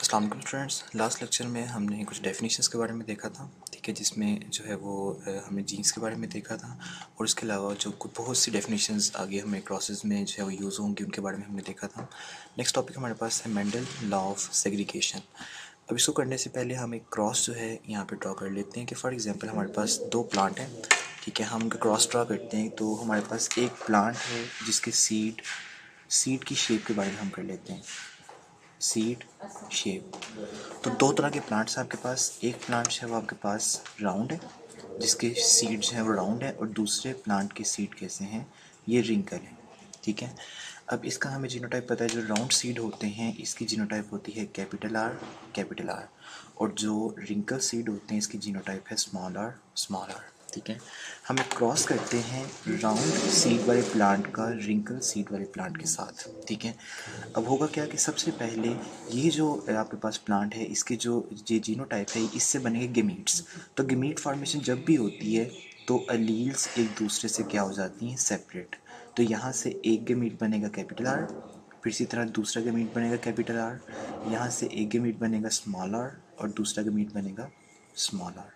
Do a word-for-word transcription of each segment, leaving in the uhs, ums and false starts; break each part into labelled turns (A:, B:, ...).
A: अस्सलाम वालेकुम students. Last lecture में हमने कुछ डेफिनेशंस के बारे में देखा था, ठीक है, जिसमें जो है वो हमने जीन्स के बारे में देखा था और इसके अलावा जो कुछ बहुत सी डेफिनेशंस आगे हमें क्रॉसेस में जो है वो यूज़ होंगी उनके बारे में हमने देखा था। नेक्स्ट टॉपिक हमारे पास है मेंडल लॉ ऑफ सेग्रीगेशन। अब इसको करने से पहले हम एक क्रॉस जो है यहाँ पे ड्रॉ कर लेते हैं कि फॉर एग्जांपल हमारे पास दो प्लांट हैं, ठीक है, हम उनका क्रॉस ड्रॉ करते हैं। तो हमारे पास एक प्लांट है जिसके सीड सीड की शेप के बारे में हम कर लेते हैं, सीड शेप। तो दो तरह के प्लांट्स हैं आपके पास। एक प्लांट है वो आपके पास राउंड है जिसके सीड्स हैं वो राउंड है, और दूसरे प्लांट के सीड कैसे हैं, ये रिंकल है, ठीक है। अब इसका हमें जीनोटाइप पता है, जो राउंड सीड होते हैं इसकी जीनोटाइप होती है कैपिटल आर कैपिटल आर, और जो रिंकल सीड होते हैं इसकी जीनोटाइप है स्मॉल आर स्मॉल आर, ठीक है। हम एक क्रॉस करते हैं राउंड सीड वाले प्लांट का रिंकल सीड वाले प्लांट के साथ, ठीक है। अब होगा क्या कि सबसे पहले ये जो आपके पास प्लांट है इसके जो ये जीनोटाइप है इससे बनेंगे गेमीट्स। तो गेमीट फॉर्मेशन जब भी होती है तो अलील्स एक दूसरे से क्या हो जाती हैं, सेपरेट। तो यहाँ से एक गेमीट बनेगा कैपिटल आर, फिर इसी तरह दूसरा गेमीट बनेगा कैपिटल आर, यहाँ से एक गेमीट बनेगा स्मॉल आर और दूसरा गेमीट बनेगा स्मॉल आर।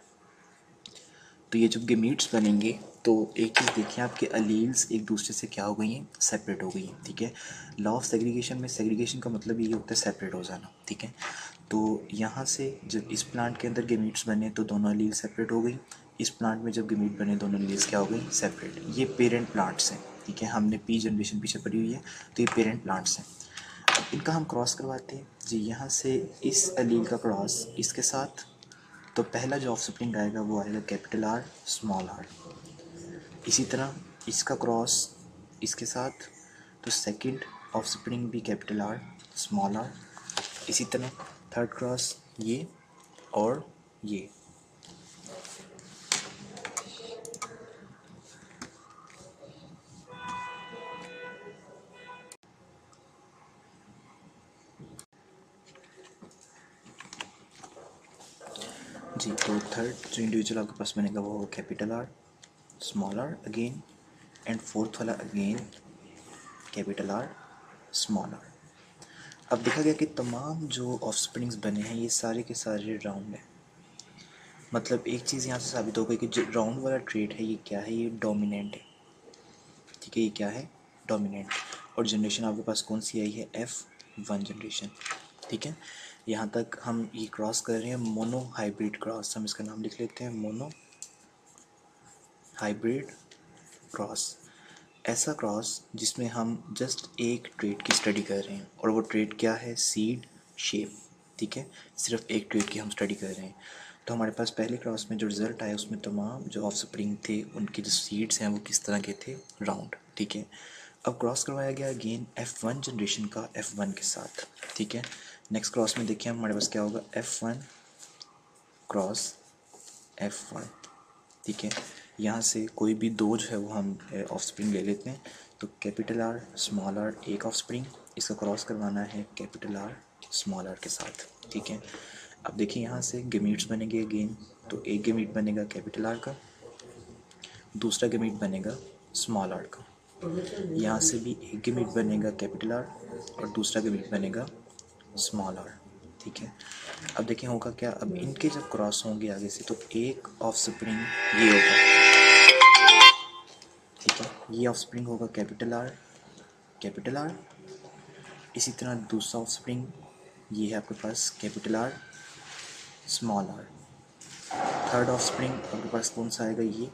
A: तो ये जब गेमीट्स बनेंगे तो एक चीज़ देखिए, आपके अलील्स एक दूसरे से क्या हो गई हैं, सेपरेट हो गई हैं, ठीक है। लॉ ऑफ सेग्रीगेशन में सेग्रीगेशन का मतलब ये होता है सेपरेट हो जाना, ठीक है। तो यहाँ से जब इस प्लांट के अंदर गेमीट्स बने तो दोनों अलील सेपरेट हो गई, इस प्लांट में जब गेमीट बने दोनों अलील्स क्या हो गई, सेपरेट। ये पेरेंट प्लांट्स हैं, ठीक है, हमने पी जनरेशन पीछे पड़ी हुई है, तो ये पेरेंट प्लांट्स हैं। अब इनका हम क्रॉस करवाते हैं जी, यहाँ से इस अलील का क्रॉस इसके साथ, तो पहला जो ऑफस्प्रिंग आएगा वो आएगा कैपिटल आर स्मॉल आर। इसी तरह इसका क्रॉस इसके साथ, तो सेकंड ऑफस्प्रिंग भी कैपिटल आर स्मॉल आर। इसी तरह थर्ड क्रॉस ये और ये। जी, तो थर्ड जो इंडिविजुअल आपके पास बनेगा वो होगा capital R small R again, and fourth वाला again capital R small R. अब देखा गया कि तमाम जो ऑफस्प्रिंग्स बने हैं ये सारे के सारे राउंड हैं। मतलब एक चीज़ यहाँ से साबित हो गई कि जो राउंड वाला ट्रेड है ये क्या है, ये डोमिनेंट है, ठीक है, ये क्या है, डोमिनेंट। और जनरेशन आपके पास कौन सी आई है, एफ वन जनरेशन, ठीक है। यहाँ तक हम ये क्रॉस कर रहे हैं मोनो हाइब्रिड क्रॉस, हम इसका नाम लिख लेते हैं मोनो हाइब्रिड क्रॉस। ऐसा क्रॉस जिसमें हम जस्ट एक ट्रेड की स्टडी कर रहे हैं, और वो ट्रेड क्या है, सीड शेप, ठीक है, सिर्फ एक ट्रेड की हम स्टडी कर रहे हैं। तो हमारे पास पहले क्रॉस में जो रिज़ल्ट आया उसमें तमाम जो ऑफस्प्रिंग थे उनके जो सीड्स हैं वो किस तरह के थे, राउंड, ठीक है। अब क्रॉस करवाया गया अगेन एफ़ वन जनरेशन का एफ़ वन के साथ, ठीक है। नेक्स्ट क्रॉस में देखिए हमारे पास क्या होगा, F one cross F one, ठीक है। यहाँ से कोई भी दो जो है वो हम ऑफस्प्रिंग ले लेते हैं। तो कैपिटल आर स्मॉल आर एक ऑफस्प्रिंग, इसका क्रॉस करवाना है कैपिटल आर स्मॉल आर के साथ, ठीक है। अब देखिए यहाँ से गेमीट्स बनेंगे अगेन, तो एक गेमीट बनेगा कैपिटल आर का, दूसरा गेमीट बनेगा स्मॉल आर का। यहाँ से भी एक गेमीट बनेगा कैपिटल आर और दूसरा गेमीट बनेगा स्मॉल आर, ठीक है। अब देखिए होगा क्या, अब इनके जब क्रॉस होंगे आगे से तो एक ऑफस्प्रिंग ये होगा, ठीक है, ये ऑफस्प्रिंग होगा कैपिटल आर कैपिटल आर। इसी तरह दूसरा ऑफस्प्रिंग ये है आपके पास capital R small R. Third offspring आपके पास कौन सा आएगा, ये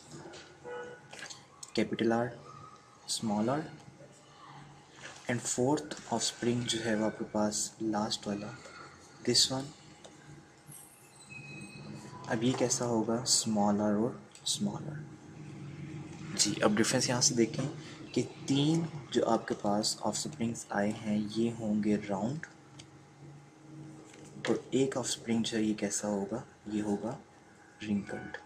A: capital R small R. And fourth offspring जो है वो आपके पास लास्ट वाला दिस वन। अब ये कैसा होगा, स्मॉल आर और स्मॉल आर। जी, अब डिफरेंस यहाँ से देखें कि तीन जो आपके पास ऑफस्प्रिंग्स आए हैं ये होंगे राउंड, और एक ऑफस्प्रिंग जो है ये कैसा होगा, ये होगा रिंकल्ड,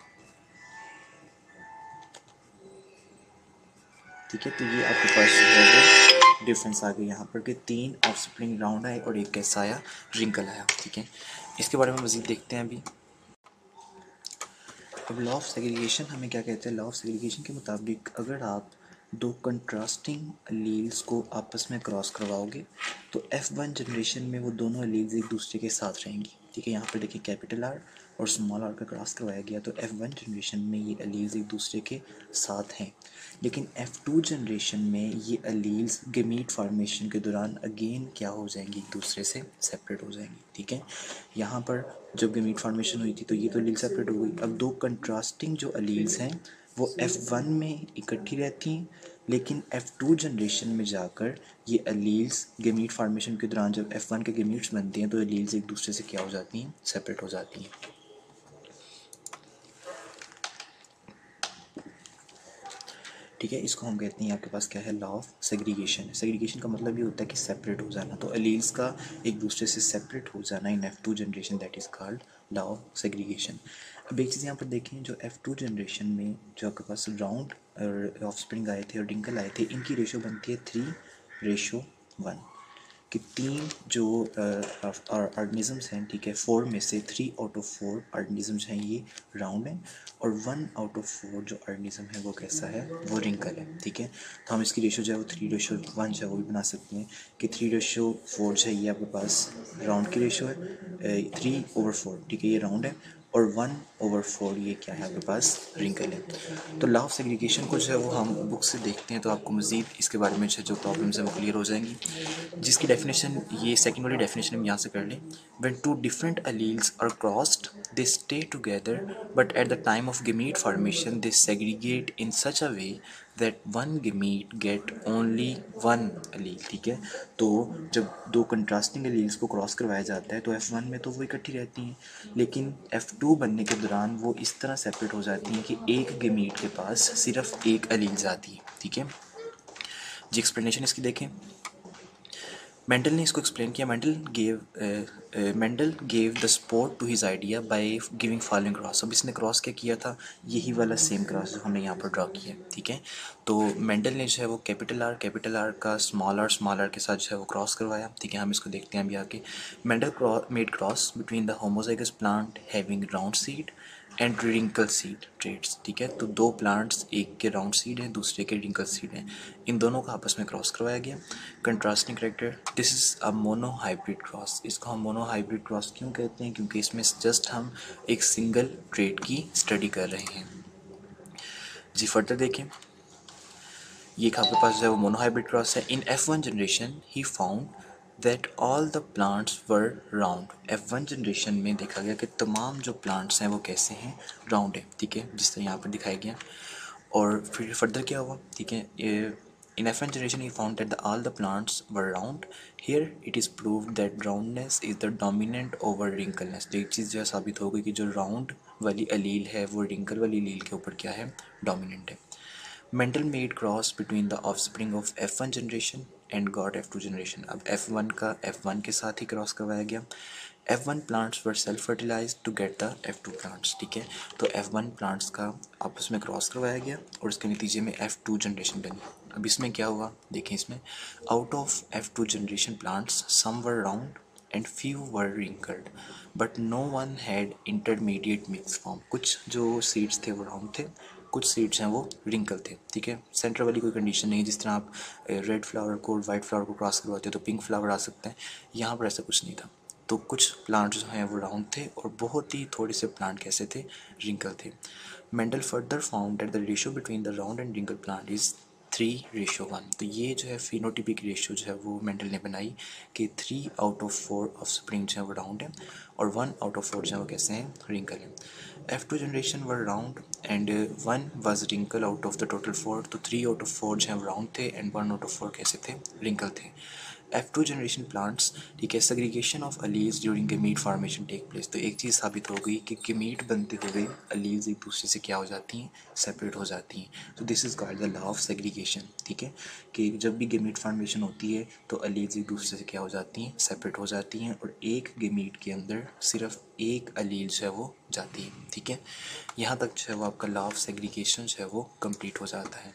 A: ठीक है। तो ये आपके पास जो है वो डिफरेंस आ गया यहाँ पर कि तीन ऑफस्प्रिंग राउंड आए और एक कैसा आया, रिंकल आया, ठीक है। इसके बारे में मज़ीद देखते हैं अभी। अब लॉ ऑफ सेग्रीगेशन हमें क्या कहते हैं, लॉ ऑफ सेग्रीगेशन के मुताबिक अगर आप दो कंट्रास्टिंग एलील्स को आपस में क्रॉस करवाओगे तो एफ वन जनरेशन में वो दोनों एलील्स एक दूसरे के साथ रहेंगी। ठीक है, यहाँ पर देखिए कैपिटल आर और स्मॉल आर का क्रॉस करवाया गया तो एफ वन जनरेशन में ये एलील्स एक दूसरे के साथ हैं। लेकिन एफ टू जनरेशन में ये एलील्स गेमीट फॉर्मेशन के दौरान अगेन क्या हो जाएंगी, एक दूसरे से सेपरेट हो जाएंगी। ठीक है, यहाँ पर जब गेमीट फॉर्मेशन हुई थी तो ये तो एलील सेपरेट हो गई। अब दो कंट्रास्टिंग जो एलील्स हैं वो एफ वन में इकट्ठी रहती हैं, लेकिन एफ टू जनरेशन में जाकर ये एलील्स गेमीट फॉर्मेशन के दौरान जब एफ वन के गेमीट्स बनते हैं तो एलील्स एक दूसरे से क्या हो जाती हैं, सेपरेट हो जाती हैं। ठीक है, इसको हम कहते हैं आपके पास क्या है, लॉ ऑफ सेग्रीगेशन। सेग्रीगेशन का मतलब ये होता है कि सेपरेट हो जाना, तो एलील्स का एक दूसरे से सेपरेट हो जाना in F two generation, that is called law of segregation. अब एक चीज़ यहाँ पर देखें, जो एफ टू जनरेशन में जो आपके पास राउंड ऑफ स्प्रिंग आए थे और डिंकल आए थे, इनकी रेशो बनती है थ्री रेशो वन, कि तीन जो ऑर्गेनिजम्स हैं, ठीक है, फोर में से three out of four organisms हैं ये राउंड हैं और वन आउट ऑफ फोर जो ऑर्गेनिज्म है वो कैसा है, वो रिंकल है। ठीक है, तो हम इसकी रेशो जो है वो थ्री रेशो वन जो है वो भी बना सकते हैं कि थ्री रेशो फोर जो है ये आपके पास राउंड की रेशो है, थ्री ओवर फोर, ठीक है, ये राउंड है, और वन ओवर फोर ये क्या है आपके पास, रिंकल है। तो लॉ ऑफ सेग्रीगेशन को जो है वो हम बुक से देखते हैं तो आपको मज़ीद इसके बारे में जो प्रॉब्लम्स हैं वो क्लियर हो जाएंगी, जिसकी डेफिनेशन ये सेकंड वाली डेफिनेशन हम यहाँ से कर लें। When two different alleles are crossed they stay together but at the time of gamete formation they segregate in such a way that one gamete get only one allele. ठीक है, तो जब दो कंट्रास्टिंग एलील्स को cross करवाया जाता है तो एफ वन में तो वो इकट्ठी रहती हैं, लेकिन एफ टू बनने के दौरान वो इस तरह सेपरेट हो जाती हैं कि एक गेमीट के पास सिर्फ एक एलील जाती है। ठीक है जी, एक्सप्लेनेशन इसकी देखें। मेंडल ने इसको एक्सप्लेन किया। Mendel gave Mendel gave the support to his idea by giving following cross. अब इसने क्रॉस क्या किया था, यही वाला सेम क्रॉस जो हमने यहाँ पर ड्रॉ किया। ठीक है, तो मेंडल ने जो है वो कैपिटल आर कैपिटल आर का स्मॉल आर स्मॉल आर के साथ जो है वो क्रॉस करवाया। ठीक है, हम इसको देखते हैं अभी आगे। Mendel made cross between the homozygous plant having round seed and wrinkle seed traits. ठीक है, तो दो प्लांट्स, एक के राउंड सीड है दूसरे के रिंकल सीड है, इन दोनों का आपस में क्रॉस करवाया गया। Contrasting character, this is a monohybrid cross. इसको हम मोनो हाइब्रिड क्रॉस क्यों कहते हैं, क्योंकि इसमें जस्ट हम एक सिंगल ट्रेड की स्टडी कर रहे हैं। जी फर्दर देखें, ये आपके पास जो है वो मोनो हाइब्रिड क्रॉस है। In F one generation he found that all the plants were round. F one generation में देखा गया कि तमाम जो प्लांट्स हैं वो कैसे हैं, राउंड है। ठीक है, जिस तरह यहाँ पर दिखाया गया। और फिर फर्दर क्या हुआ, ठीक है, in F one generation he found that all the plants were round. Here it is proved that roundness is the dominant over wrinkleness. तो एक चीज़ जो है साबित हो गई कि जो राउंड वाली अलील है वो रिंकल वाली अलील के ऊपर क्या है, डोमिनेंट है। Mendel made cross between the offspring of F one generation and got F two generation. अब एफ वन का एफ वन के साथ ही क्रॉस करवाया गया। F one plants were self fertilize to get the F two plants. ठीक है, तो एफ वन प्लांट्स का आपस में क्रॉस करवाया गया और इसके नतीजे में एफ टू जनरेशन बनी। अब इसमें क्या हुआ देखें, इसमें out of F two generation plants some were round and few were wrinkled but no one had intermediate mix form. कुछ जो सीड्स थे वो राउंड थे, कुछ सीड्स हैं वो रिंकल थे। ठीक है, सेंटर वाली कोई कंडीशन नहीं, जिस तरह आप रेड फ्लावर को वाइट फ्लावर को क्रॉस करवाते हो तो पिंक फ्लावर आ सकते हैं, यहाँ पर ऐसा कुछ नहीं था। तो कुछ प्लांट जो हैं वो राउंड थे और बहुत ही थोड़े से प्लांट कैसे थे, रिंकल थे। Mendel further found that the ratio between the round and wrinkle plant is three ratio one. तो ये जो है फिनोटिपिक रेशियो जो है वो मेंडल ने बनाई कि three out of four offspring जो है वो राउंड है और वन आउट ऑफ फोर जो है वो कैसे हैं, रिंकल है। F two generation were round and one was wrinkle out of the total four. तो थ्री आउट ऑफ फोर जो है राउंड थे and one out of four कैसे थे, रिंकल थे। एफ टू जनरेशन प्लांट्स, ठीक है, segregation of alleles during gamete formation take place. तो एक चीज़ साबित हो गई कि गेमीट बनते हुए अलील्स एक दूसरे से क्या हो जाती हैं, सेपरेट हो जाती हैं। तो this is called the law of segregation. ठीक है, कि जब भी गेमीट फॉर्मेशन होती है तो अलील्स एक दूसरे से क्या हो जाती हैं, सेपरेट हो जाती हैं और एक गेमीट के अंदर सिर्फ एक अलील जो है वो जाती है। ठीक है, यहाँ तक जो है वो आपका लॉ ऑफ सेग्रीगेशन जो है वो कंप्लीट हो जाता है।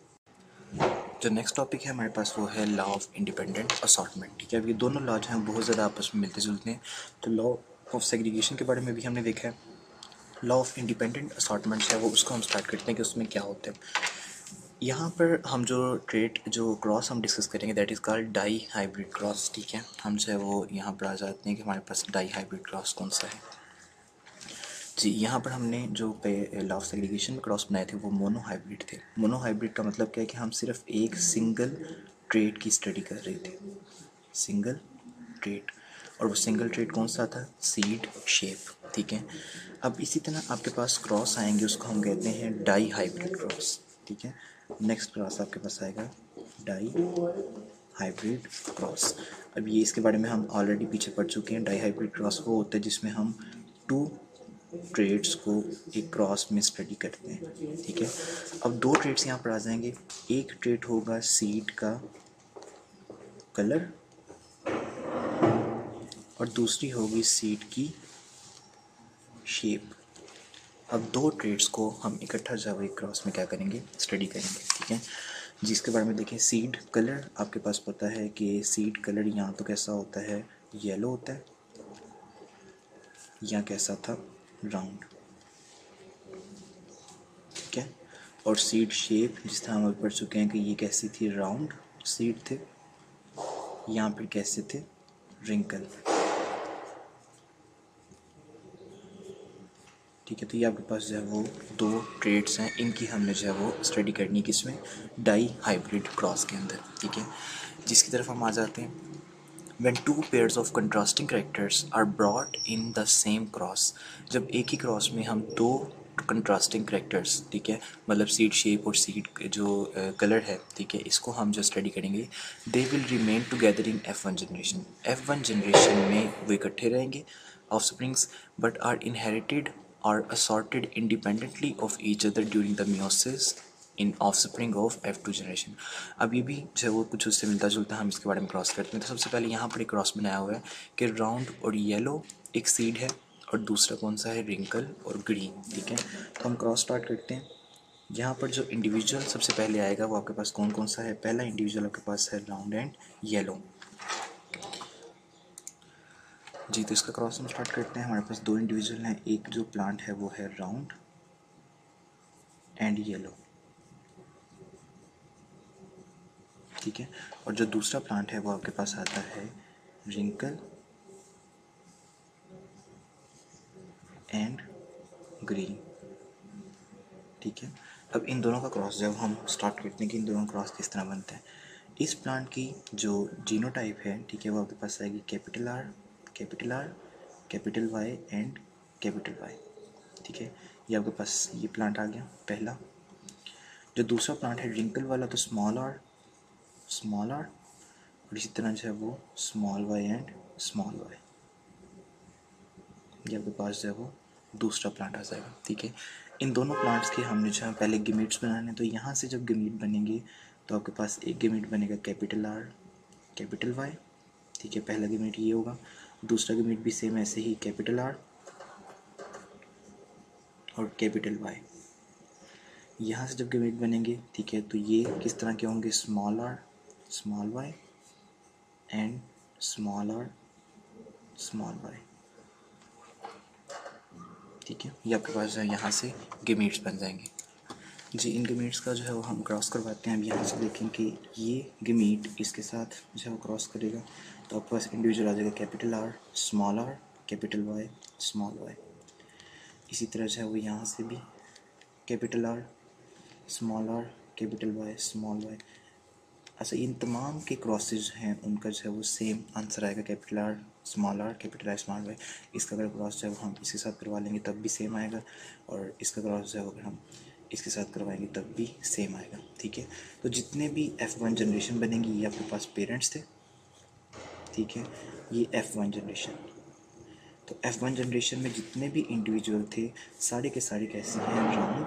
A: जो नेक्स्ट टॉपिक है हमारे पास वो है लॉ ऑफ इंडिपेंडेंट असॉर्टमेंट। ठीक है, अब ये दोनों लॉ जो हैं बहुत ज़्यादा आपस में मिलते जुलते हैं। तो लॉ ऑफ सेग्रीगेशन के बारे में भी हमने देखा है। लॉ ऑफ इंडिपेंडेंट असॉर्टमेंट जो है वो उसको हम स्टार्ट करते हैं कि उसमें क्या होता है। यहाँ पर हम जो ट्रेट जो क्रॉस हम डिस्कस करेंगे that is called dihybrid cross. ठीक है, हम जो है वो यहाँ पर आ जाते हैं कि हमारे पास डाई हाइब्रिड क्रॉस कौन सा है। जी, यहाँ पर हमने जो पे लॉ ऑफ सेग्रीगेशन में क्रॉस बनाए थे वो मोनो हाइब्रिड थे। मोनो हाइब्रिड का मतलब क्या है कि हम सिर्फ एक सिंगल ट्रेट की स्टडी कर रहे थे, सिंगल ट्रेट, और वो सिंगल ट्रेट कौन सा था, सीड शेप। ठीक है, अब इसी तरह आपके पास क्रॉस आएंगे उसको हम कहते हैं डाई हाइब्रिड क्रॉस। ठीक है, नेक्स्ट क्रॉस आपके पास आएगा डाई हाइब्रिड क्रॉस। अब ये इसके बारे में हम ऑलरेडी पीछे पढ़ चुके हैं। डाई हाइब्रिड क्रॉस वो होता है जिसमें हम टू ट्रेड्स को एक क्रॉस में स्टडी करते हैं। ठीक है, अब दो ट्रेड्स यहाँ पर आ जाएंगे। एक ट्रेड होगा सीड का कलर और दूसरी होगी सीड की शेप। अब दो ट्रेड्स को हम इकट्ठा जावा क्रॉस में क्या करेंगे, स्टडी करेंगे। ठीक है, जिसके बारे में देखें, सीड कलर आपके पास पता है कि सीड कलर यहाँ तो कैसा होता है, येलो होता है, यहाँ कैसा था, राउंड। ठीक है, और सीड शेप जिस तरह हम पढ़ चुके हैं कि ये कैसी थी, राउंड सीड थे, यहाँ पर कैसे थे, रिंकल। ठीक है, तो ये आपके पास जो है वो दो ट्रेड्स हैं, इनकी हमने जो है वो स्टडी करनी किसमें, डाई हाइब्रिड क्रॉस के अंदर। ठीक है, जिसकी तरफ हम आ जाते हैं। When two pairs of contrasting characters are brought in the same cross, जब एक ही क्रॉस में हम दो कंट्रास्टिंग करेक्टर्स, ठीक है, मतलब सीड शेप और सीड जो कलर है, ठीक है, इसको हम जो स्टडी करेंगे, they will remain together in F one generation. F one generation में वो इकट्ठे रहेंगे offsprings, but are inherited और assorted independently of each other during the meiosis in offspring of F two generation. अब ये भी जो है वो कुछ उससे मिलता जुलता है, हम इसके बारे में क्रॉस करते हैं। तो सबसे पहले यहाँ पर एक क्रॉस बनाया हुआ है कि राउंड और येलो एक सीड है और दूसरा कौन सा है, रिंकल और ग्रीन। ठीक है, तो हम क्रॉस स्टार्ट करते हैं। यहाँ पर जो इंडिविजुअल सबसे पहले आएगा वो आपके पास कौन कौन सा है, पहला इंडिविजुअल आपके पास है राउंड एंड येलो। जी, तो इसका क्रॉस हम स्टार्ट करते हैं। हमारे पास दो इंडिविजुअल हैं, एक जो प्लांट है वो है राउंड एंड येलो। ठीक है, और जो दूसरा प्लांट है वो आपके पास आता है रिंकल एंड ग्रीन। ठीक है, अब इन दोनों का क्रॉस जब हम स्टार्ट करते हैं कि इन दोनों का क्रॉस किस तरह बनता है, इस प्लांट की जो जीनोटाइप है, ठीक है, वो आपके पास आएगी capital R, capital R, capital Y and capital Y. ठीक है, ये आपके पास ये प्लांट आ गया पहला। जो दूसरा प्लांट है रिंकल वाला, तो स्मॉल आर, स्मॉल आर, और इसी तरह जो है वो small Y and small Y. ये आपके पास जो है वो दूसरा प्लांट आ जाएगा। ठीक है, इन दोनों प्लांट्स के हमने जो है पहले गेमीट्स बनाने, तो यहाँ से जब गेमीट बनेंगे तो आपके पास एक गेमीट बनेगा कैपिटल आर, कैपिटल वाई। ठीक है, पहला गेमीट ये होगा, दूसरा गेमीट भी सेम ऐसे ही कैपिटल आर और कैपिटल वाई। यहाँ से जब गेमीट बनेंगे, ठीक है, तो ये किस तरह के होंगे, small R, small Y and small R, small Y. ठीक है, ये आपके पास यहाँ से गेमीट्स बन जाएंगे। जी, इन गेमीट्स का जो है वो हम क्रॉस करवाते हैं। अब यहाँ से देखें कि ये गेमीट इसके साथ जो है वो क्रॉस करेगा, तो आपके पास इंडिविजुअल आ जाएगा capital R, small R, capital Y, small Y. इसी तरह जो है वो यहाँ से भी capital R, small R, capital Y, small Y. अच्छा, इन तमाम के क्रॉसेज हैं उनका जो है वो सेम आंसर आएगा, capital R, small R, capital R, small Y. इसका अगर क्रॉस जो है हम इसके साथ करवा लेंगे तब भी सेम आएगा, और इसका क्रॉस जो है अगर हम इसके साथ करवाएंगे तब भी सेम आएगा। ठीक है, तो जितने भी एफ वन जनरेशन बनेंगी ये आपके पास पेरेंट्स थे। ठीक है, ये एफ वन जनरेशन, तो एफ वन जनरेशन में जितने भी इंडिविजुअल थे सारे के सारे कैसे हैं, राउंड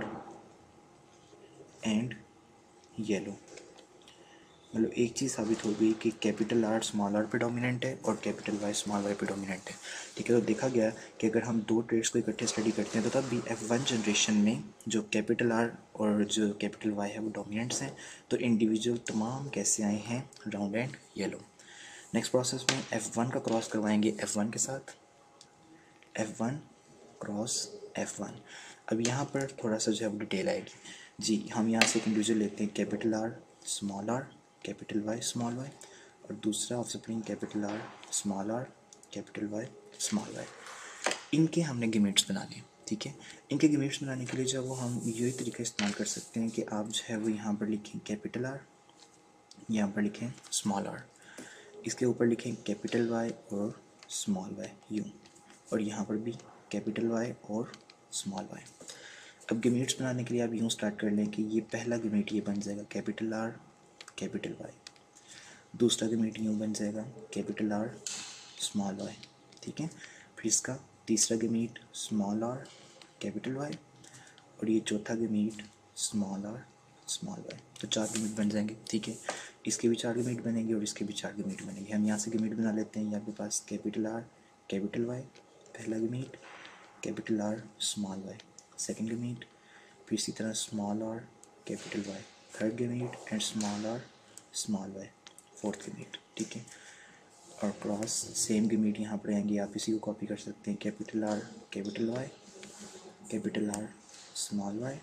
A: एंड येलो। मतलब एक चीज़ साबित हो गई कि कैपिटल आर स्मॉल आर पे डोमिनेंट है और कैपिटल वाई स्मॉल वाई पे डोमिनेंट है। ठीक है, तो देखा गया कि अगर हम दो ट्रेड्स को इकट्ठे स्टडी करते हैं तो तब भी एफ वन जनरेशन में जो कैपिटल आर और जो कैपिटल वाई है वो डोमिनेंट्स हैं, तो इंडिविजुअल तमाम कैसे आए हैं, round and yellow. Next process में एफ वन का क्रॉस करवाएंगे एफ वन के साथ, F one cross F one. अब यहाँ पर थोड़ा सा जो है डिटेल आएगी। जी हम यहाँ से एक इंडिविजुअल लेते हैं capital R small R capital Y small Y, और दूसरा offspring capital R small R capital Y small Y. इनके हमने गिमिट्स बना लिए, ठीक है। इनके गिमिट्स बनाने के लिए जो वो हम यही तरीका इस्तेमाल कर सकते हैं कि आप जो है वो यहाँ पर लिखें कैपिटल आर, यहाँ पर लिखें स्मॉल आर, इसके ऊपर लिखें कैपिटल वाई और स्मॉल वाई यूँ, और यहाँ पर भी कैपिटल वाई और स्मॉल वाई। अब गिमिट्स बनाने के लिए आप यूँ स्टार्ट कर लें कि ये पहला गिमिट ये बन जाएगा कैपिटल आर कैपिटल वाई, दूसरा गिमिट यूँ बन जाएगा कैपिटल आर स्मॉल वाई, ठीक है। फिर इसका तीसरा gamete small R capital Y, और ये चौथा gamete small R small Y. तो चार गिमिट बन जाएंगे, ठीक है। इसके भी चार गिमिट बनेंगे और इसके भी चार गिमिट बनेंगे। हम यहाँ से गिमिट बना लेते हैं। ये आपके पास कैपिटल आर कैपिटल वाई पहला gamete, capital R small Y second gamete, फिर इसी तरह small R capital Y third gamete, and small R small Y fourth gamete, ठीक है। और क्रॉस सेम गिमिट यहाँ पर आएंगे, आप इसी को कॉपी कर सकते हैं। Capital R capital Y capital R small Y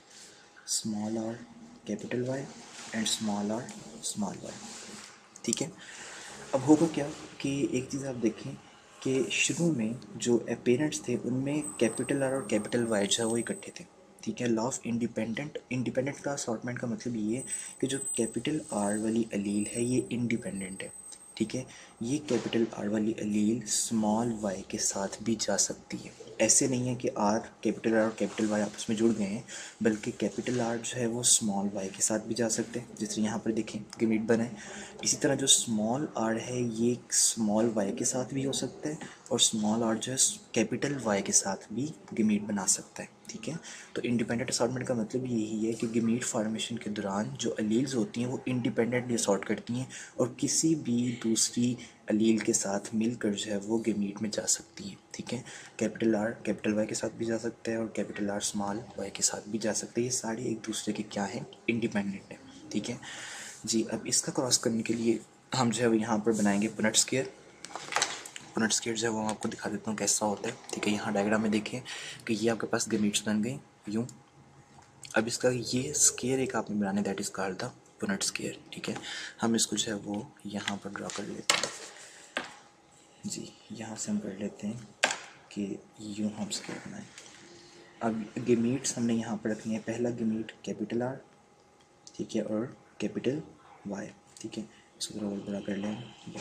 A: small R capital Y and small R small Y, ठीक है। अब होगा क्या कि एक चीज़ आप देखें कि शुरू में जो अपेरेंट्स थे उनमें कैपिटल आर और कैपिटल वाई जो है वो इकट्ठे थे, ठीक है। लॉ ऑफ इंडिपेंडेंट इंडिपेंडेंट का असॉर्टमेंट का मतलब ये है कि जो कैपिटल आर वाली अलील है ये इंडिपेंडेंट है, ठीक है। ये कैपिटल आर वाली अलील स्मॉल वाई के साथ भी जा सकती है। ऐसे नहीं है कि आर कैपिटल आर और कैपिटल वाई आपस में जुड़ गए हैं, बल्कि कैपिटल आर जो है वो स्मॉल वाई के साथ भी जा सकते हैं, जिस तरह यहाँ पर देखें गिमिट बना है। इसी तरह जो स्मॉल आर है ये स्मॉल वाई के साथ भी हो सकता है, और स्मॉल आर जो है कैपिटल वाई के साथ भी गिमिट बना सकता है, ठीक है। तो इंडिपेंडेंट असॉर्टमेंट का मतलब यही है कि गिमिट फॉर्मेशन के दौरान जो अलील्स होती हैं वो इंडिपेंडेंटली असॉर्ट करती हैं और किसी भी दूसरी अलील के साथ मिलकर जो है वो गिमिट में जा सकती हैं, ठीक है। कैपिटल आर कैपिटल वाई के साथ भी जा सकता है और कैपिटल आर स्मॉल वाई के साथ भी जा सकते हैं। ये सारे एक दूसरे के क्या है, इंडिपेंडेंट है, ठीक है जी। अब इसका क्रॉस करने के लिए हम जो है वो यहाँ पर बनाएंगे पुनेट स्क्वायर। पुनेट स्क्वायर जो है वो मैं आपको दिखा देता हूँ कैसा होता है, ठीक है। यहाँ डायग्राम में देखें कि ये आपके पास गिमिट्स बन गए यूँ। अब इसका ये स्क्वायर एक आपने बनाने, that is called the Punnett square, ठीक है। हम इसको जो है वो यहाँ पर ड्रा कर लेते हैं जी। यहाँ से हम कर लेते हैं कि यूँ हम स्क्वायर बनाएं। अब गिमिट्स हमने यहाँ पर रखनी है। पहला गिमिट कैपिटल आर, ठीक है, और कैपिटल वाई, ठीक है। इसको थोड़ा और बड़ा कर लें।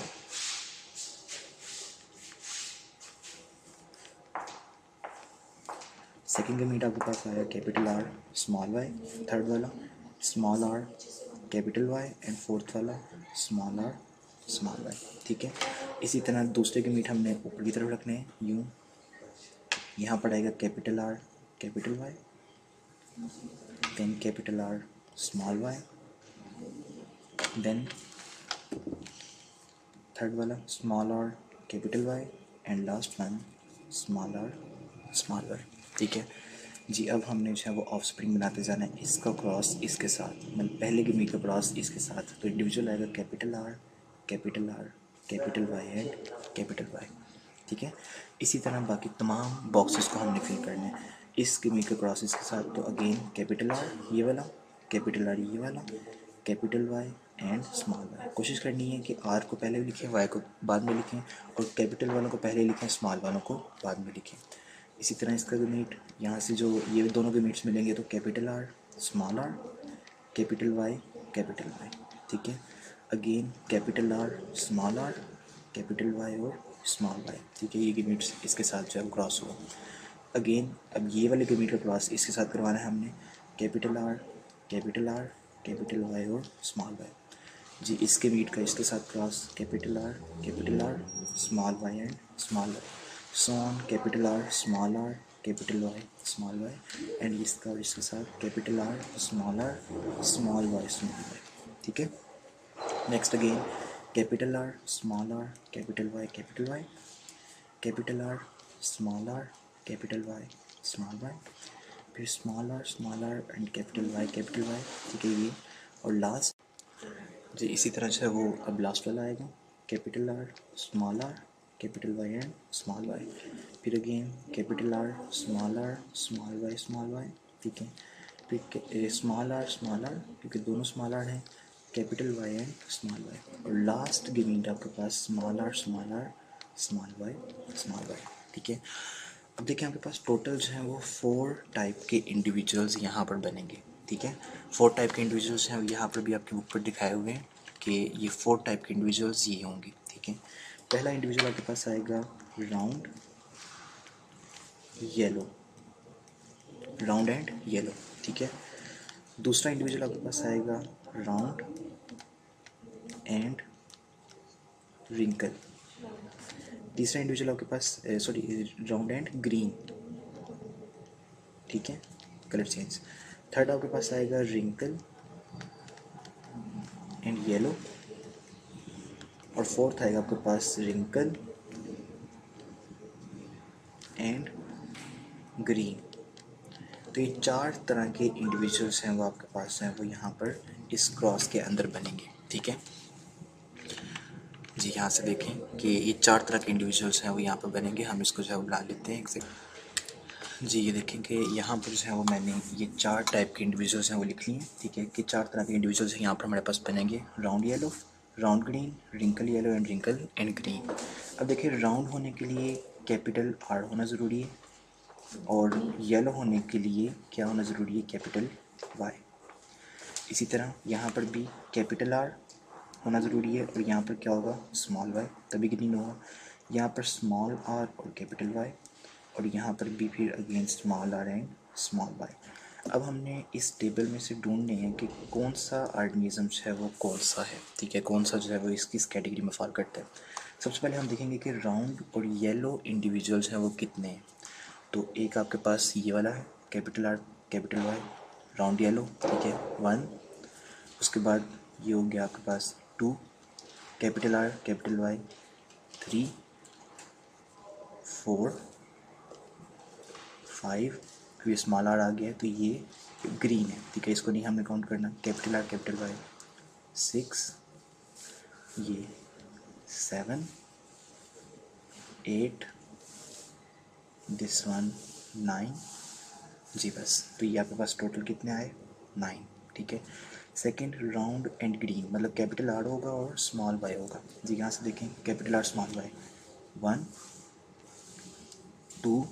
A: सेकेंड गिमिट आपके पास आया capital R small Y, third वाला small R capital Y, and fourth वाला स्मॉल आर स्मॉल वाई, ठीक है। इसी तरह दूसरे गिमिट हमने ऊपर की तरफ रखने हैं यूँ। यहाँ पर आएगा capital R capital Y, then capital R small Y, then third वाला small R capital Y, and last one small R small Y, ठीक है जी। अब हमने जो है वो ऑफ स्प्रिंग बनाते जाना है। इसका क्रॉस इसके साथ, मतलब पहले गिमिट का क्रॉस इसके साथ, तो इंडिविजुअल आएगा capital R capital R capital Y and capital Y, ठीक है। इसी तरह बाकी तमाम बॉक्सेस को हमने फिल करना है इस गिमिट के क्रॉस इसके साथ। तो अगेन कैपिटल आर ये वाला, कैपिटल आर ये वाला, capital Y and small Y. कोशिश करनी है कि आर को पहले लिखें, वाई को बाद में लिखें, और कैपिटल वालों को पहले लिखें, स्मॉल वालों को बाद में लिखें। इसी तरह इसका गिमिट यहाँ से जो ये दोनों गिमिट्स मिलेंगे तो capital R small R capital Y capital Y, ठीक है। Again capital R small R capital Y और स्मॉल वाई, ठीक है। ये गिमिट्स इसके साथ जो है क्रॉस हुआ। अगेन अब ये वाले गिमिट का क्रॉस इसके साथ करवाना है हमने, capital R capital R capital Y और स्मॉल वाई जी। इसके मीट का इसके साथ cross capital R capital R small Y and small Y, so on capital R small R capital Y small Y, and इसका और इसके साथ capital R small R small Y small Y, ठीक है। Next again capital R small R capital Y capital Y, capital R small R capital Y small Y, फिर small R small R and capital Y capital Y, ठीक है ये। और last जी इसी तरह से वो अब लास्ट वाला आएगा capital R small R capital Y and small Y, फिर again capital R small R small Y small Y, ठीक है। फिर स्मॉल आर स्मॉल आर क्योंकि दोनों स्मॉल आर हैं, capital Y and small Y, और लास्ट गिविंग आपके पास small R small R small Y small Y. ठीक है, अब देखिए आपके पास टोटल जो है वो फोर टाइप के इंडिविजुअल्स यहाँ पर बनेंगे। ठीक है, फोर टाइप के इंडिविजुअल्स हैं, यहाँ पर भी आपकी बुक पर दिखाए हुए हैं कि ये फोर टाइप के इंडिविजुअल्स ये होंगे। ठीक है, पहला इंडिविजुअल आपके पास आएगा round yellow, round and yellow. ठीक है, दूसरा इंडिविजुअल आपके पास आएगा राउंड एंड रिंकल। तीसरा इंडिविजुअल आपके पास सॉरी राउंड एंड ग्रीन। ठीक है, कलर चेंज। थर्ड आपके पास आएगा रिंकल एंड येलो, और फोर्थ आएगा आपके पास रिंकल एंड ग्रीन। तो ये चार तरह के इंडिविजुअल्स हैं वो आपके पास हैं, वो यहाँ पर इस क्रॉस के अंदर बनेंगे। ठीक है जी, यहाँ से देखें कि ये चार तरह के इंडिविजुअल्स हैं वो यहाँ पर बनेंगे। हम इसको जो है वो बुला लेते हैं एग्जैक्ट। जी, ये देखें कि यहाँ पर जो है वो मैंने ये चार टाइप के इंडिविजुअल्स हैं वो लिख लिए। ठीक है, कि चार तरह के इंडिविजुअल्स यहाँ पर हमारे पास बनेंगे, round yellow, round green, wrinkle yellow and wrinkle and green. अब देखिए, राउंड होने के लिए कैपिटल आर होना ज़रूरी है, और येलो होने के लिए क्या होना ज़रूरी है, कैपिटल वाई। इसी तरह यहाँ पर भी कैपिटल आर होना ज़रूरी है, और यहाँ पर क्या होगा, स्मॉल वाई, तभी ग्रीन होगा। यहाँ पर स्मॉल आर और कैपिटल वाई, और यहाँ पर भी फिर again small R and small Y. अब हमने इस टेबल में से ढूंढने हैं कि कौन सा ऑर्गेनिज्म जो है वो कौन सा है। ठीक है, कौन सा जो है वो इसकी इस कैटेगरी में फॉल करता है। सबसे पहले हम देखेंगे कि राउंड और येलो इंडिविजुअल्स हैं वो कितने हैं। तो एक आपके पास ये वाला है, capital R capital Y round yellow. ठीक है, वन। उसके बाद ये हो गया आपके पास two, capital R capital Y, three, four, five, फिर स्मॉल आर आ गया है तो ये ग्रीन है। ठीक है, इसको नहीं हमें काउंट करना, capital R capital Y, six, ये seven, eight, this one nine. जी बस, तो ये आपके पास टोटल कितने आए, नाइन। ठीक है, सेकेंड राउंड एंड ग्रीन, मतलब कैपिटल आर होगा और स्मॉल वाई होगा। जी, यहाँ से देखें, capital R small Y, one, two,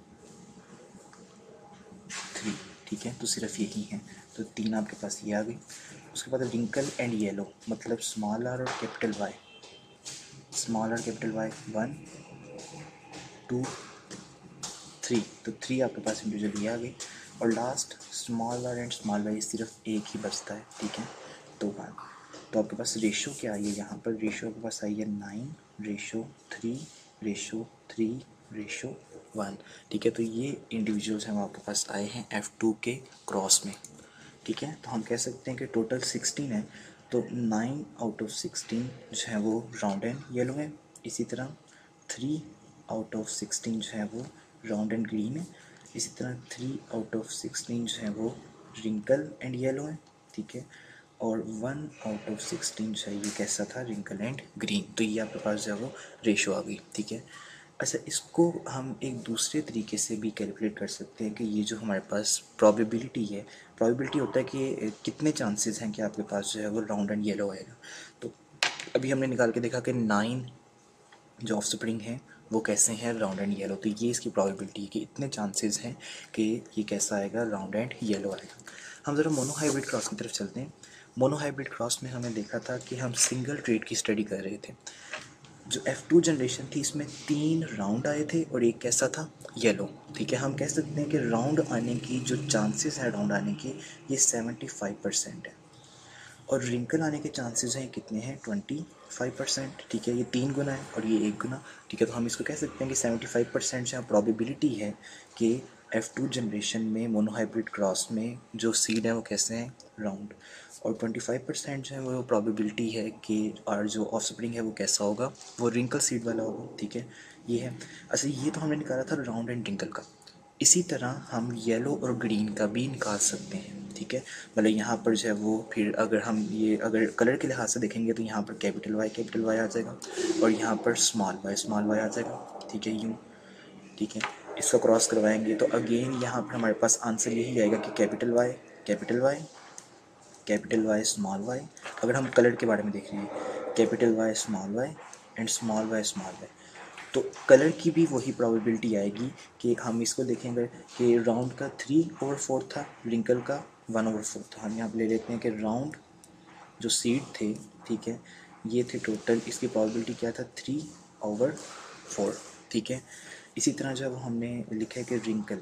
A: three. ठीक है, तो सिर्फ यही हैं, तो तीन आपके पास ये आ गई। उसके बाद रिंकल एंड येलो, मतलब स्मॉल आर और capital Y, small R capital Y, one, two, three, तो थ्री आपके पास इंडिविजुअल ये आ गई। और last small R and small Y सिर्फ एक ही बचता है। ठीक है, तो वन। तो आपके पास रेशो क्या आई है, यहाँ पर रेशो आपके पास आई है nine, ratio three, ratio three, ratio one. ठीक है, तो ये इंडिविजुअल्स हैं वो आपके पास आए हैं एफ टू के क्रॉस में। ठीक है, तो हम कह सकते हैं कि टोटल सिक्सटीन है, तो नाइन आउट ऑफ सिक्सटीन जो है वो राउंड एंड येलो है। इसी तरह थ्री आउट ऑफ सिक्सटीन जो है वो राउंड एंड ग्रीन है। इसी तरह थ्री आउट ऑफ सिक्सटीन जो है वो रिंकल एंड येलो है। ठीक है, और वन आउट ऑफ सिक्सटीन जो है ये कैसा था, रिंकल एंड ग्रीन। तो ये आपके पास जो है वो रेशो आ गई। ठीक है, अच्छा, इसको हम एक दूसरे तरीके से भी कैलकुलेट कर सकते हैं कि ये जो हमारे पास प्रोबेबिलिटी है, प्रोबेबिलिटी होता है कि कितने चांसेस हैं कि आपके पास जो है वो राउंड एंड येलो आएगा। तो अभी हमने निकाल के देखा कि नाइन जो ऑफ स्प्रिंग है वो कैसे हैं, राउंड एंड येलो। तो ये इसकी प्रोबेबिलिटी है कि इतने चांसेस हैं कि ये कैसा आएगा, राउंड एंड येलो आएगा। हम ज़रा मोनोहाइब्रिड क्रॉस की तरफ चलते हैं। मोनोहाइब्रिड क्रॉस में हमने देखा था कि हम सिंगल ट्रेड की स्टडी कर रहे थे। जो एफ टू जनरेशन थी इसमें तीन राउंड आए थे और एक कैसा था, येलो। ठीक है, हम कह सकते हैं कि राउंड आने की जो चांसेस है राउंड आने की ये सेवेंटी फाइव परसेंट है, और रिंकल आने के चांसेस हैं कितने हैं, ट्वेंटी फाइव परसेंट। ठीक है, ये तीन गुना है और ये एक गुना। ठीक है, तो हम इसको कह सकते हैं कि सेवेंटी फाइव परसेंट जो प्रोबेबिलिटी है कि एफ टू जनरेशन में मोनोहाइब्रिड क्रॉस में जो सीड है वो कैसे हैं, राउंड, और ट्वेंटी फाइव परसेंट जो है वो प्रोबेबिलिटी है कि और जो ऑफस्प्रिंग है वो कैसा होगा, वो रिंकल सीड वाला होगा। ठीक है, ये है। अच्छा, ये तो हमने निकाला था राउंड एंड रिंकल का। इसी तरह हम येलो और ग्रीन का भी निकाल सकते हैं। ठीक है, मतलब यहाँ पर जो है वो फिर अगर हम ये अगर कलर के लिहाज से देखेंगे तो यहाँ पर कैपिटल वाई कैपिटल वाई आ जाएगा, और यहाँ पर स्मॉल वाई स्मॉल वाई आ जाएगा। ठीक है, यूँ। ठीक है, इसको क्रॉस करवाएंगे तो अगेन यहाँ पर हमारे पास आंसर यही आएगा कि capital Y capital Y, capital Y small Y. अगर हम कलर के बारे में देख रहे हैं, capital Y small Y and small Y small Y, तो कलर की भी वही प्रोबेबिलिटी आएगी कि हम इसको देखेंगे कि राउंड का थ्री ओवर फोर था, रिंकल का वन ओवर फोर था। हम यहाँ पर ले लेते हैं कि राउंड जो सीड थे, ठीक है, ये थे टोटल, इसकी प्रोबेबिलिटी क्या था, थ्री ओवर फोर, ठीक है। इसी तरह जब हमने लिखा है कि रिंकल,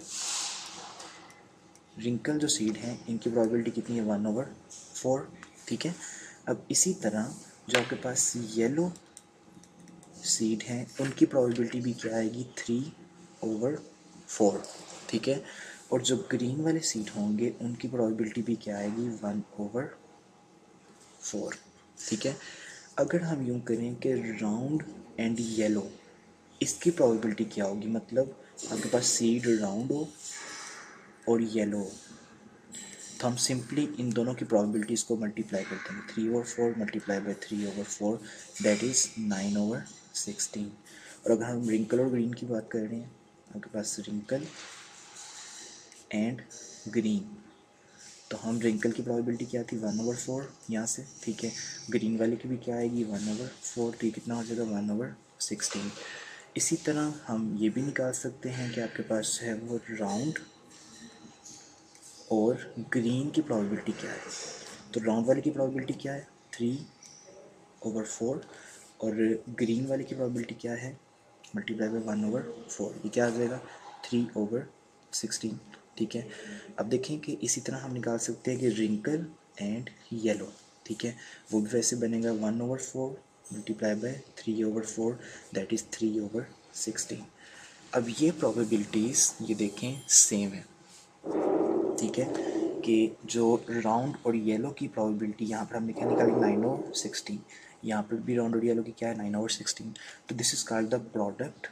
A: रिंकल जो सीड हैं इनकी प्रोबेबिलिटी कितनी है, वन ओवर फोर, ठीक है। अब इसी तरह जो आपके पास येलो सीड हैं उनकी प्रोबेबिलिटी भी क्या आएगी, थ्री ओवर फोर, ठीक है। और जो ग्रीन वाले सीड होंगे उनकी प्रोबेबिलिटी भी क्या आएगी, वन ओवर फोर, ठीक है। अगर हम यूँ करें कि राउंड एंड येलो, इसकी प्रोबेबिलिटी क्या होगी, मतलब आपके पास सीड राउंड हो और येलो हो, तो हम सिंपली इन दोनों की प्रोबेबिलिटीज़ को मल्टीप्लाई करते हैं, three over four multiply by three over four, that is nine over sixteen. और अगर हम रिंकल और ग्रीन की बात कर रहे हैं, आपके पास रिंकल एंड ग्रीन, तो हम रिंकल की प्रोबेबिलिटी क्या थी, वन ओवर फोर यहाँ से, ठीक है। ग्रीन वाले की भी क्या आएगी, वन ओवर फोर, तो ये कितना हो जाएगा, वन ओवर सिक्सटीन। इसी तरह हम ये भी निकाल सकते हैं कि आपके पास है वो राउंड और ग्रीन की प्रोबेबिलिटी क्या है। तो राउंड वाले की प्रोबेबिलिटी क्या है, थ्री ओवर फोर, और ग्रीन वाले की प्रोबेबिलिटी क्या है, multiply by one over four, ये क्या आ जाएगा, थ्री ओवर सिक्सटीन, ठीक है। अब देखें कि इसी तरह हम निकाल सकते हैं कि रिंकल एंड येलो, ठीक है, वो भी वैसे बनेगा, one over four multiply by three over four, that is three over sixteen. अब ये प्रोबेबिलिटीज़ ये देखें सेम है, ठीक है, कि जो राउंड और येलो की प्रोबेबिलिटी यहाँ पर हमने क्या निकाली, नाइन और सिक्सटीन, यहाँ पर भी राउंड और येलो की क्या है, नाइन और सिक्सटीन। तो this is called the product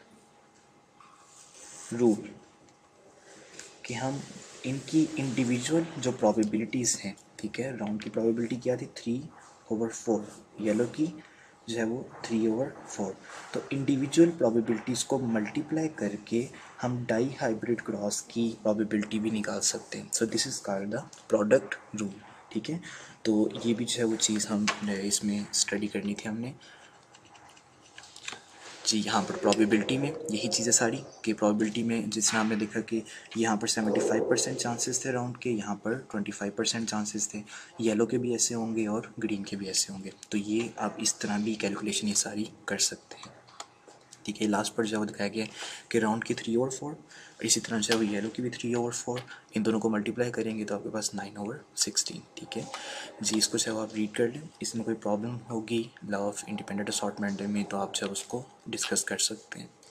A: rule, कि हम इनकी इंडिविजुअल जो प्रोबेबिलिटीज़ हैं, ठीक है, राउंड की प्रोबेबिलिटी क्या थी, थ्री ओवर फोर, येलो की जो है वो थ्री ओवर फोर, तो इंडिविजुअल प्रोबेबिलिटीज़ को मल्टीप्लाई करके हम डाई हाइब्रिड क्रॉस की प्रोबेबिलिटी भी निकाल सकते हैं। So this is called the product rule, ठीक है। तो ये भी जो है वो चीज़ हम इसमें स्टडी करनी थी हमने जी। यहाँ पर प्रोबेबिलिटी में यही चीज़ें सारी, कि प्रोबेबिलिटी में जिस तरह हमने देखा कि यहाँ पर सेवेंटी फाइव परसेंट चांसेस थे राउंड के, यहाँ पर ट्वेंटी फाइव परसेंट चांसेस थे, येलो के भी ऐसे होंगे और ग्रीन के भी ऐसे होंगे। तो ये आप इस तरह भी कैलकुलेशन ये सारी कर सकते हैं, ठीक है। लास्ट पर जो है दिखाया गया कि राउंड की थ्री ओवर फोर, इसी तरह जो है वो येलो की भी थ्री ओवर फोर, इन दोनों को मल्टीप्लाई करेंगे तो आपके पास नाइन ओवर सिक्सटीन, ठीक है जी। इसको चाहे आप रीड कर लें, इसमें कोई प्रॉब्लम होगी लॉ ऑफ इंडिपेंडेंट असॉर्टमेंट में तो आप चाहे उसको डिस्कस कर सकते हैं।